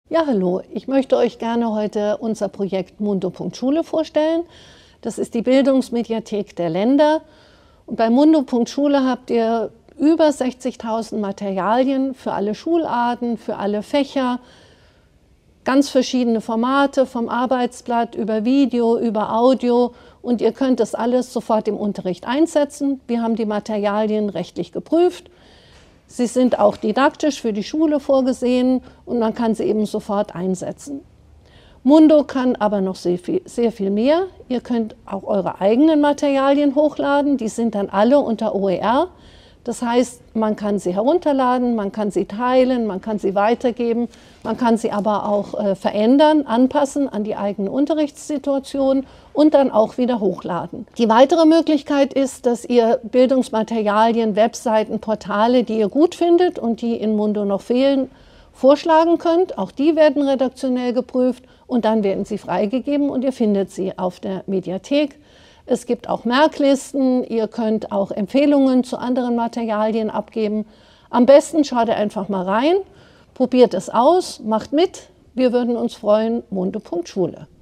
Ja, hallo. Ich möchte euch gerne heute unser Projekt Mundo.Schule vorstellen. Das ist die Bildungsmediathek der Länder. Und bei Mundo.Schule habt ihr über 60.000 Materialien für alle Schularten, für alle Fächer, ganz verschiedene Formate, vom Arbeitsblatt über Video, über Audio. Und ihr könnt das alles sofort im Unterricht einsetzen. Wir haben die Materialien rechtlich geprüft. Sie sind auch didaktisch für die Schule vorgesehen und man kann sie eben sofort einsetzen. Mundo kann aber noch sehr viel mehr. Ihr könnt auch eure eigenen Materialien hochladen, die sind dann alle unter OER. Das heißt, man kann sie herunterladen, man kann sie teilen, man kann sie weitergeben, man kann sie aber auch verändern, anpassen an die eigene Unterrichtssituation und dann auch wieder hochladen. Die weitere Möglichkeit ist, dass ihr Bildungsmaterialien, Webseiten, Portale, die ihr gut findet und die in Mundo noch fehlen, vorschlagen könnt. Auch die werden redaktionell geprüft und dann werden sie freigegeben und ihr findet sie auf der Mediathek. Es gibt auch Merklisten, ihr könnt auch Empfehlungen zu anderen Materialien abgeben. Am besten schaut ihr einfach mal rein, probiert es aus, macht mit. Wir würden uns freuen. Mundo.Schule.